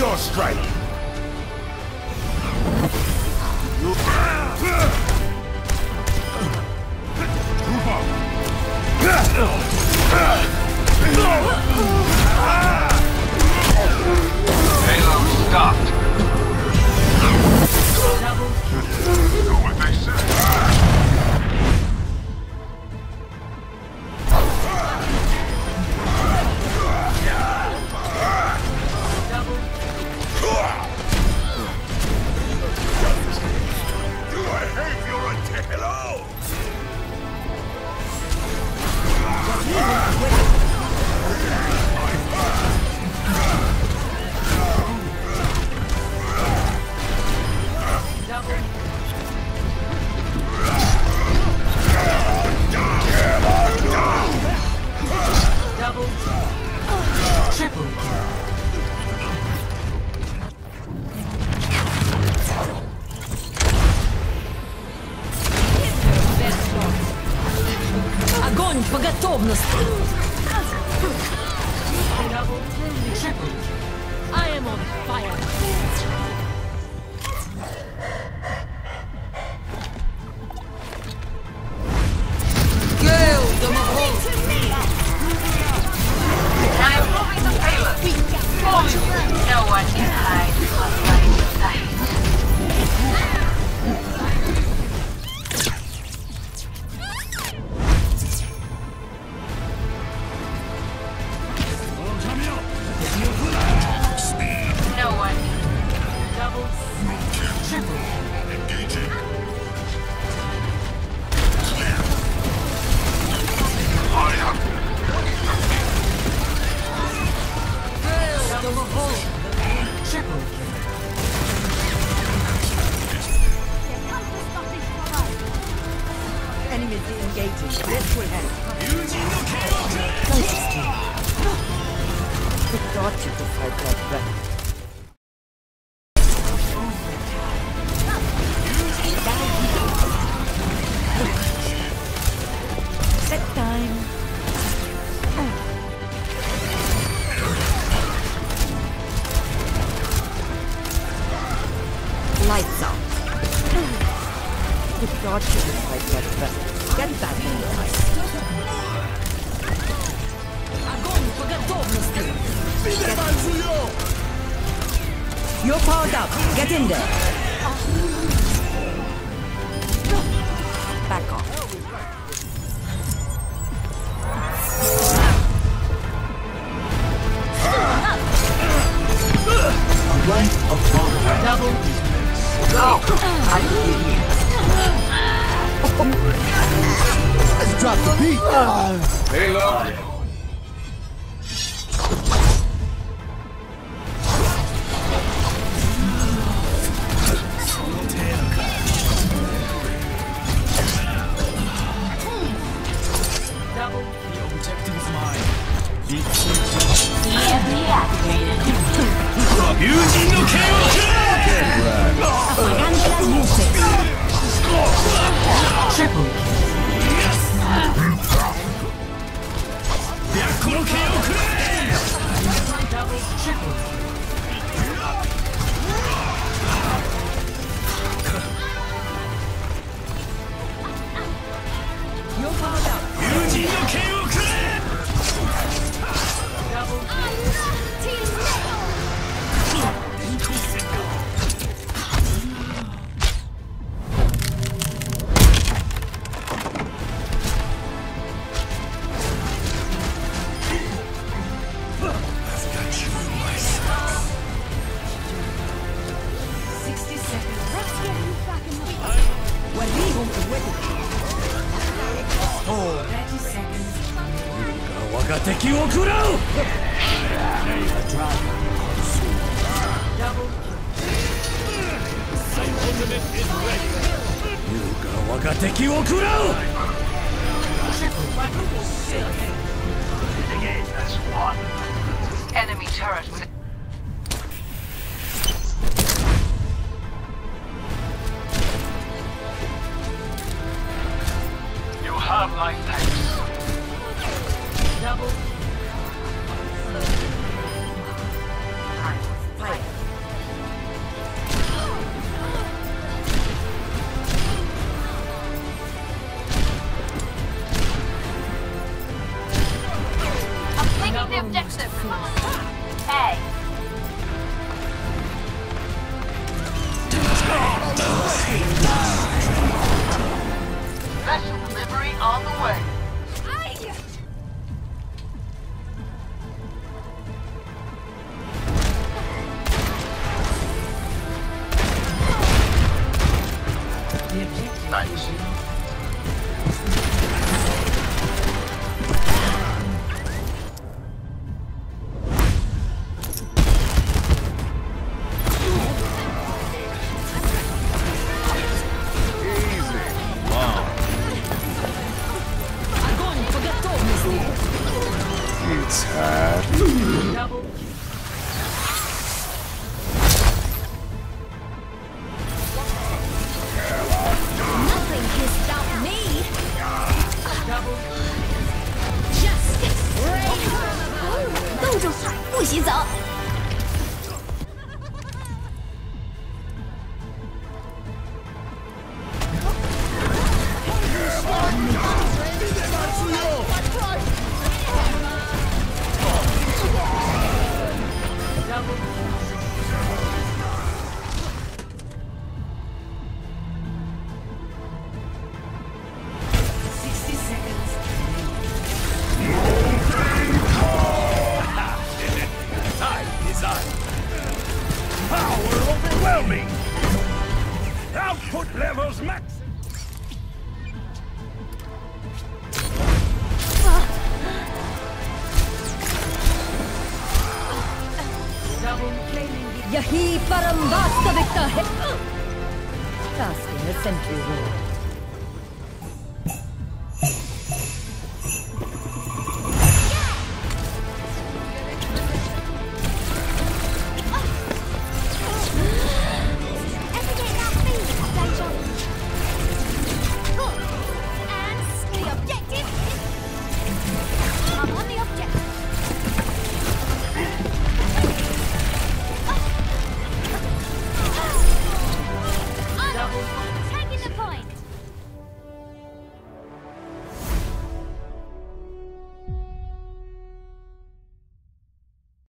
your strike! Payload stopped. Do what they say. Огонь по готовности! I am on fire! Gale, Domahol! I'm moving the payload. No one can hide from my sight. No one. Double, triple. Domahol! Triple. Enemies engaging. This will help. The thought you to fight like that. Set time. Lights out. The thought you to fight like that. Get back in the ice. Огонь по готовности! You're powered up. Get in there. Back off. Right upon Double. Go! Let's drop the beat! Payload. Double. The objective is mine. Triple. Double. Triple. You're powered up. Double. Enemy turret with You have my thanks. Double. fire. It's hard. Double. Nothing can stop me. Double. Justice reigns. 冻住，不许走。 Power overwhelming! Output levels max! यही परम वास्तविकता है। Casting a sentry wall.